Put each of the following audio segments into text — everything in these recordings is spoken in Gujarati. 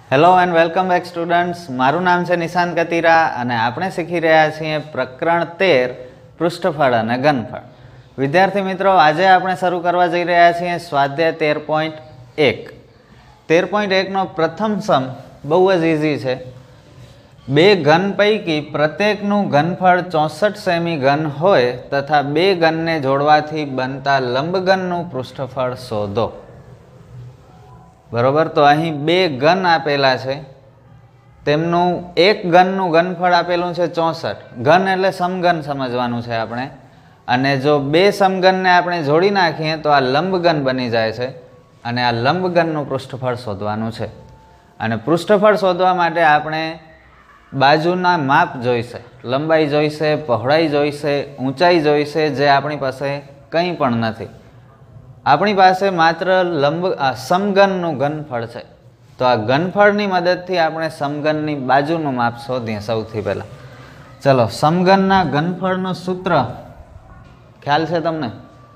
Hello and welcome back students. મારું નામ છે નિશાંત કતીરા અને આપણે શીખી રહ્યા છીએ પ્રકરણ 13 પૃષ્ઠફળ અને ઘનફળ. વિદ્યાર્થી મિત્રો, આજે આપણે શરૂ કરવા જઈ રહ્યા છીએ સ્વાધ્યાય 13.1. 13.1 નો પ્રથમ સમ બહુ જ ઇઝી છે. બે ઘન પૈકી પ્રત્યેકનું ઘનફળ 64 સેમી ઘન હોય તથા બે ઘનને જોડવાથી બનતા લંબઘનનું પૃષ્ઠફળ શોધો. બરોબર, તો અહીં બે ઘન આપેલા છે, તેમનું એક ઘનનું ઘનફળ આપેલું છે 64. ઘન એટલે સમઘન સમજવાનું છે આપણે, અને જો બે સમઘનને આપણે જોડી નાખીએ તો આ લંબઘન બની જાય છે, અને આ લંબઘનનું પૃષ્ઠફળ શોધવાનું છે. અને પૃષ્ઠફળ શોધવા માટે આપણે બાજુના માપ જોઈશે, લંબાઈ જોઈશે, પહોળાઈ જોઈશે, ઊંચાઈ જોઈશે, જે આપણી પાસે કંઈ પણ નથી. આપણી પાસે માત્ર સમઘનનું ઘનફળ છે. તો આ ઘનફળની મદદથી આપણે સમઘનની બાજુનું માપ શોધીએ. સૌથી પહેલાં ચલો, સમઘનના ઘનફળનું સૂત્ર ખ્યાલ છે તમને?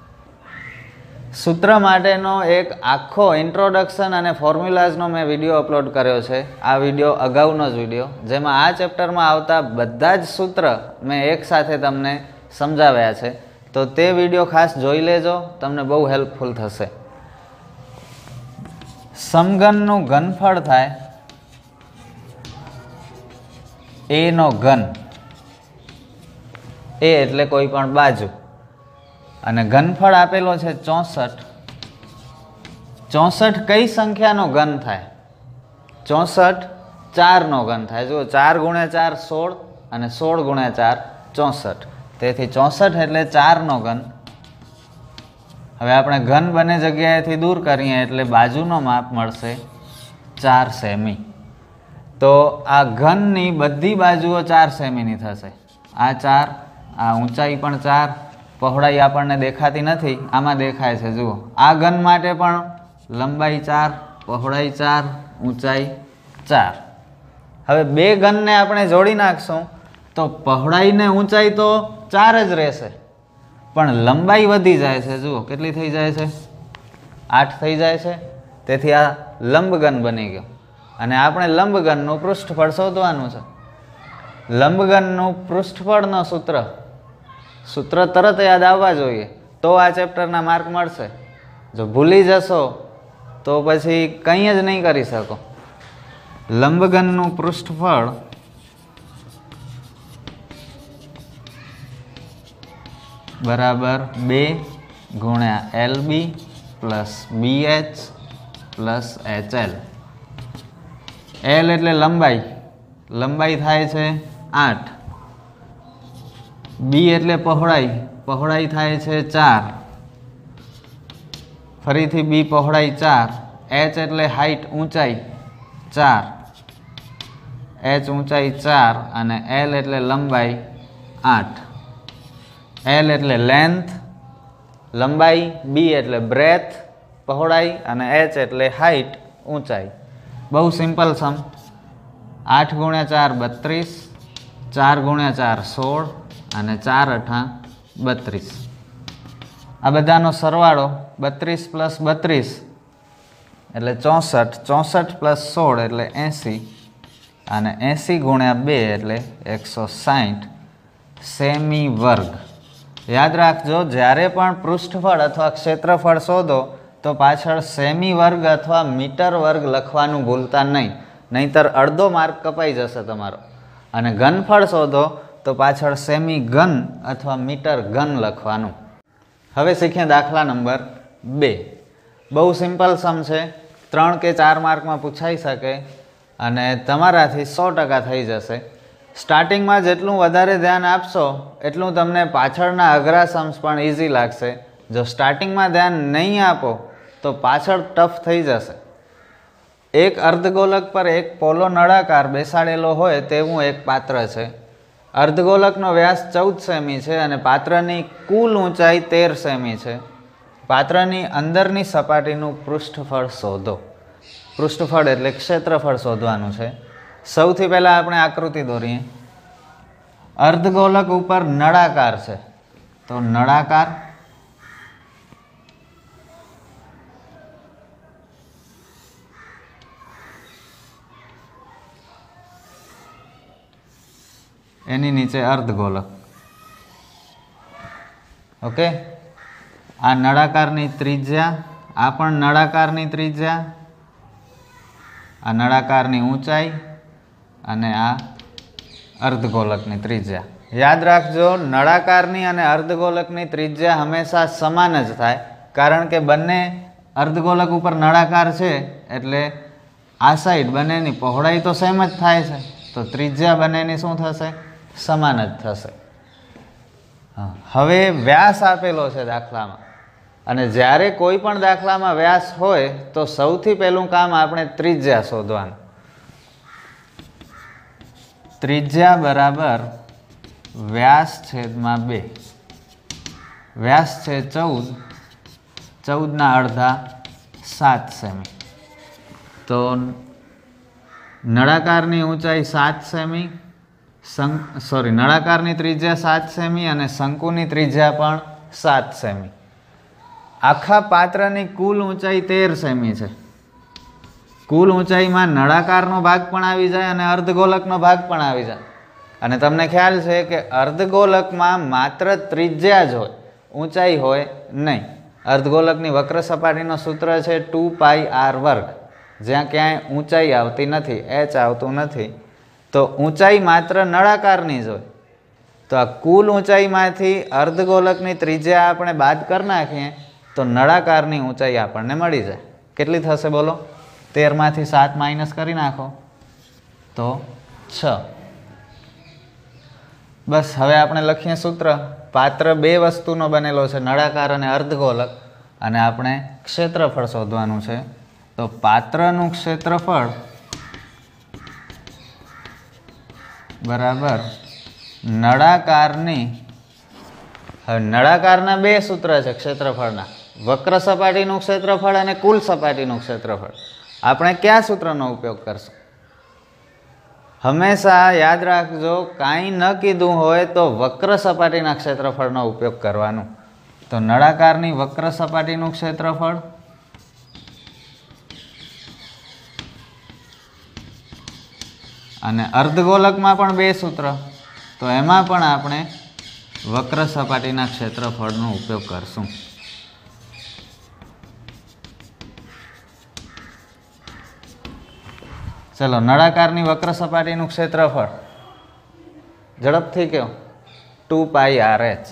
સૂત્ર માટેનો એક આખો ઇન્ટ્રોડક્શન અને ફોર્મ્યુલાઝનો મેં વિડીયો અપલોડ કર્યો છે. આ વિડીયો અગાઉનો જ વિડીયો, જેમાં આ ચેપ્ટરમાં આવતા બધા જ સૂત્ર મેં એકસાથે તમને સમજાવ્યા છે. તો તે વિડીયો ખાસ જોઈ લેજો, તમને બહુ હેલ્પફુલ થશે. સમઘનનું ઘનફળ થાય એ નો ઘન, એ એટલે કોઈ પણ બાજુ, અને ઘનફળ આપેલો છે 64. 64 કઈ સંખ્યાનો ઘન થાય? 64 4 નો ઘન થાય. જુઓ, 4 ગુણ્યા 4 16 અને 16 ગુણ્યા 4 64. તેથી 64 એટલે 4 નો ઘન. હવે આપણે ઘન બંને જગ્યાએથી દૂર કરીએ એટલે બાજુનો માપ મળશે 4 સેમી. તો આ ઘનની બધી બાજુઓ 4 સેમીની થશે. આ 4, આ ઊંચાઈ પણ 4, પહોળાઈ આપણને દેખાતી નથી, આમાં દેખાય છે. જુઓ, આ ઘન માટે પણ લંબાઈ 4, પહોળાઈ 4, ઊંચાઈ 4. હવે બે ઘનને આપણે જોડી નાખશું તો પહોળાઈ ને ઊંચાઈ તો 4 જ રહેશે, પણ લંબાઈ વધી જાય છે. જુઓ, કેટલી થઈ જાય છે? 8 થઈ જાય છે. તેથી આ લંબઘન બની ગયો, અને આપણે લંબઘનનું પૃષ્ઠફળ શોધવાનું છે. લંબઘનનું પૃષ્ઠફળનો સૂત્ર તરત યાદ આવવા જોઈએ, તો આ ચેપ્ટરના માર્ક મળશે. જો ભૂલી જશો તો પછી કંઈ જ નહીં કરી શકો. લંબઘનનું પૃષ્ઠફળ બરાબર 2 ગુણ્યા LB plus BH plus HL. L એટલે લંબાઈ, લંબાઈ થાય છે 8. B એટલે પહોળાઈ, પહોળાઈ થાય છે 4. ફરીથી B પહોળાઈ 4. H એટલે હાઈટ, ઊંચાઈ 4. H ઊંચાઈ 4 અને L એટલે લંબાઈ 8. L એટલે લેન્થ, લંબાઈ, B એટલે બ્રેથ, પહોળાઈ, અને H એટલે હાઈટ, ઊંચાઈ. બહુ સિમ્પલ સમ. 8 ગુણ્યા 4 32, 4 ગુણ્યા 4 16 અને 4 અઠા 32. આ બધાનો સરવાળો 32 પ્લસ 32 એટલે 64, 64 પ્લસ 16 એટલે 80, અને 80 ગુણ્યા 2 એટલે 160 સેમી વર્ગ. યાદ રાખજો, જ્યારે પણ પૃષ્ઠફળ અથવા ક્ષેત્રફળ શોધો તો પાછળ સેમી વર્ગ અથવા મીટર વર્ગ લખવાનું ભૂલતા નહીં, નહીંતર અડધો માર્ક કપાઈ જશે તમારો. અને ઘનફળ શોધો તો પાછળ સેમી ઘન અથવા મીટર ઘન લખવાનું. હવે શીખીએ દાખલા નંબર 2. બહુ સિમ્પલ સમ છે, 3 કે 4 માર્કમાં પૂછાઈ શકે અને તમારાથી 100% થઈ જશે. સ્ટાર્ટિંગમાં જેટલું વધારે ધ્યાન આપશો એટલું તમને પાછળના અઘરા સમ્સ પણ ઇઝી લાગશે. જો સ્ટાર્ટિંગમાં ધ્યાન નહીં આપો તો પાછળ ટફ થઈ જશે. એક અર્ધગોલક પર એક પોલો નળાકાર બેસાડેલો હોય તેવું એક પાત્ર છે. અર્ધગોલકનો વ્યાસ 14 સેમી છે અને પાત્રની કુલ ઊંચાઈ 13 સેમી છે. પાત્રની અંદરની સપાટીનું પૃષ્ઠફળ શોધો. પૃષ્ઠફળ એટલે ક્ષેત્રફળ શોધવાનું છે. સૌથી પહેલાં આપણે આકૃતિ દોરીએ. અર્ધગોલક ઉપર નળાકાર છે, તો નળાકાર એની નીચે અર્ધગોલક. ઓકે, આ નળાકારની ત્રિજ્યા, આ પણ નળાકારની ત્રિજ્યા, આ નળાકારની ઊંચાઈ અને આ અર્ધગોલકની ત્રિજ્યા. યાદ રાખજો, નળાકારની અને અર્ધગોલકની ત્રિજ્યા હંમેશા સમાન જ થાય, કારણ કે બંને અર્ધગોલક ઉપર નળાકાર છે એટલે આ સાઈડ બંનેની પહોળાઈ તો સેમ જ થાય છે, તો ત્રિજ્યા બંનેની શું થશે? સમાન જ થશે. હવે વ્યાસ આપેલો છે દાખલામાં, અને જ્યારે કોઈ પણ દાખલામાં વ્યાસ હોય તો સૌથી પહેલું કામ આપણે ત્રિજ્યા શોધવાનું. ત્રિજ્યા બરાબર વ્યાસ છેદમાં 2. વ્યાસ છે 14, 14ના અડધા 7 સેમી. તો નળાકારની ઊંચાઈ 7 સેમી, નળાકારની ત્રિજ્યા 7 સેમી અને શંકુની ત્રિજ્યા પણ 7 સેમી. આખા પાત્રની કુલ ઊંચાઈ 13 સેમી છે. કુલ ઊંચાઈમાં નળાકારનો ભાગ પણ આવી જાય અને અર્ધગોલકનો ભાગ પણ આવી જાય. અને તમને ખ્યાલ છે કે અર્ધગોલકમાં માત્ર ત્રિજ્યા જ હોય, ઊંચાઈ હોય નહીં. અર્ધગોલકની વક્ર સપાટીનો સૂત્ર છે 2πr², જ્યાં ક્યાંય ઊંચાઈ આવતી નથી, h આવતું નથી, તો ઊંચાઈ માત્ર નળાકારની જ હોય. તો આ કુલ ઊંચાઈમાંથી અર્ધગોલકની ત્રિજ્યા આપણે બાદ કરી નાખીએ તો નળાકારની ઊંચાઈ આપણને મળી જાય. કેટલી થશે બોલો? 13માંથી 7 માઇનસ કરી નાખો તો 6. બસ હવે આપણે લખીએ સૂત્ર. પાત્ર 2 વસ્તુનો બનેલો છે, નળાકાર અને અર્ધગોલક, અને આપણે ક્ષેત્રફળ શોધવાનું છે. તો પાત્રનું ક્ષેત્રફળ બરાબર નળાકારની, હવે નળાકારના 2 સૂત્ર છે ક્ષેત્રફળના, વક્ર સપાટીનું ક્ષેત્રફળ અને કુલ સપાટીનું ક્ષેત્રફળ. આપણે કયા સૂત્રનો ઉપયોગ કરશું? હંમેશા યાદ રાખજો, કાંઈ ન કીધું હોય તો વક્ર સપાટીના ક્ષેત્રફળનો ઉપયોગ કરવાનો. તો નળાકારની વક્ર સપાટીનું ક્ષેત્રફળ અને અર્ધગોલકમાં પણ 2 સૂત્ર, તો એમાં પણ આપણે વક્ર સપાટીના ક્ષેત્રફળનો ઉપયોગ કરશું. ચલો, નળાકારની વક્ર સપાટીનું ક્ષેત્રફળ ઝડપથી કહો. 2πrh.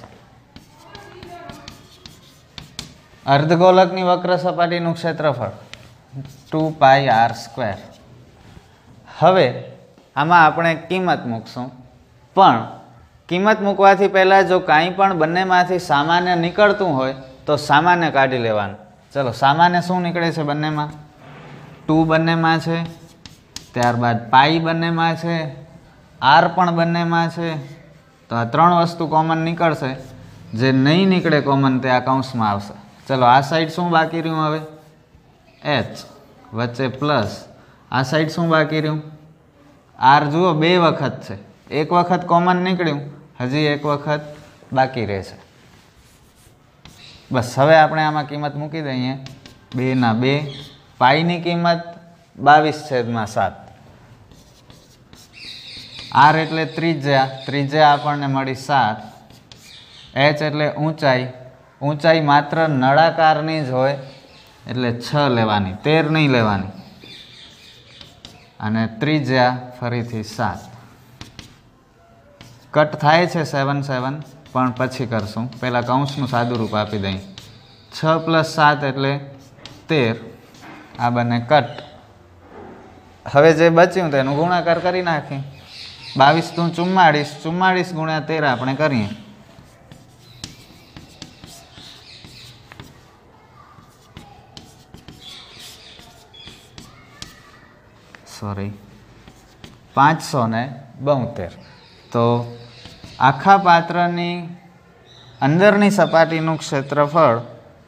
અર્ધગોલકની વક્ર સપાટીનું ક્ષેત્રફળ 2πr². હવે આમાં આપણે કિંમત મૂકશું, પણ કિંમત મૂકવાથી પહેલાં જો કાંઈ પણ બંનેમાંથી સામાન્ય નીકળતું હોય તો સામાન્ય કાઢી લેવાનું. ચલો, સામાન્ય શું નીકળે છે બંનેમાં? 2 બંનેમાં છે, ત્યારબાદ પાઈ બંનેમાં છે, આર પણ બંનેમાં છે. તો આ 3 વસ્તુ કોમન નીકળશે. જે નહીં નીકળે કોમન તે આ કૌંસમાં આવશે. ચલો, આ સાઈડ શું બાકી રહ્યું? હવે h વચ્ચે પ્લસ, આ સાઈડ શું બાકી રહ્યું? આર. જુઓ 2 વખત છે, 1 વખત કોમન નીકળ્યું, હજી 1 વખત બાકી રહેશે. બસ હવે આપણે આમાં કિંમત મૂકી દઈએ. 2 ના 2. પાઈની કિંમત 22/7. આર એટલે ત્રિજ્યા, ત્રિજ્યા આપણને મળી 7. h એટલે ઊંચાઈ, ઊંચાઈ માત્ર નળાકારની જ હોય એટલે 6 લેવાની, 13 નહીં લેવાની. અને ત્રિજ્યા ફરીથી 7. કટ થાય છે 7 7, પણ પછી કરશું. પહેલાં કૌંસનું સાદું રૂપ આપી દઈએ. 6 + 7 એટલે 13. આ બંને કટ. હવે જે બચ્યું તેનું ગુણાકાર કરી નાખીએ. 22 × 44, 44 × 13 આપણે કરીએ. સોરી, 572. તો આખા પાત્રની અંદરની સપાટીનું ક્ષેત્રફળ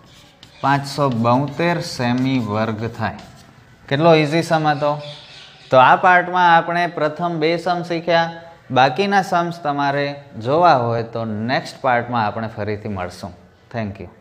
572 સેમી વર્ગ થાય. કેટલો ઇઝી સમ હતો. તો આ પાર્ટમાં આપણે પ્રથમ 2 સમ શીખ્યા. બાકીના સમ્સ તમારે જોવા હોય તો નેક્સ્ટ પાર્ટમાં આપણે ફરીથી મળશું. Thank you.